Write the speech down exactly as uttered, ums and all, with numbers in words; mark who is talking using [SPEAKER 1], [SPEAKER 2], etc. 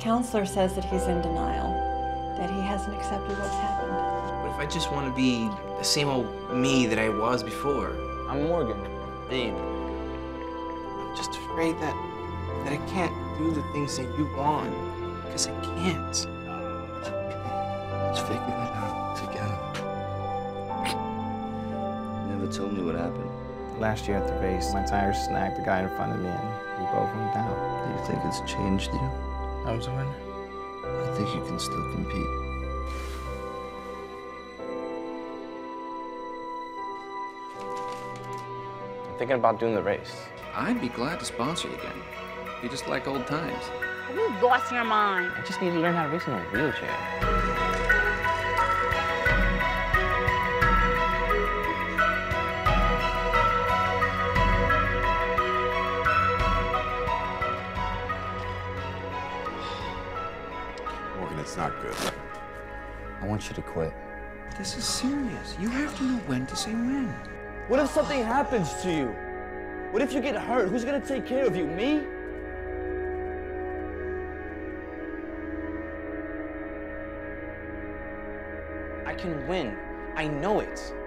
[SPEAKER 1] counselor says that he's in denial, that he hasn't accepted what's happened.
[SPEAKER 2] But if I just want to be the same old me that I was before?
[SPEAKER 3] I'm Morgan. Dean.
[SPEAKER 2] I'm just afraid that, that I can't do the things that you want, because I can't.
[SPEAKER 4] Let's figure that out together. You never told me what happened.
[SPEAKER 3] Last year at the race, my tire snagged the guy in front of me and we both went down.
[SPEAKER 4] Do you think it's changed you?
[SPEAKER 3] I was a winner.
[SPEAKER 4] I think you can still compete.
[SPEAKER 3] I'm thinking about doing the race.
[SPEAKER 2] I'd be glad to sponsor you again. Be just like old times.
[SPEAKER 5] Have you lost your mind?
[SPEAKER 3] I just need to learn how to race in a wheelchair.
[SPEAKER 6] Morgan, it's not good.
[SPEAKER 3] I want you to quit.
[SPEAKER 2] This is serious. You have to know when to say when.
[SPEAKER 7] What if something happens to you? What if you get hurt? Who's gonna take care of you? Me? I can win. I know it.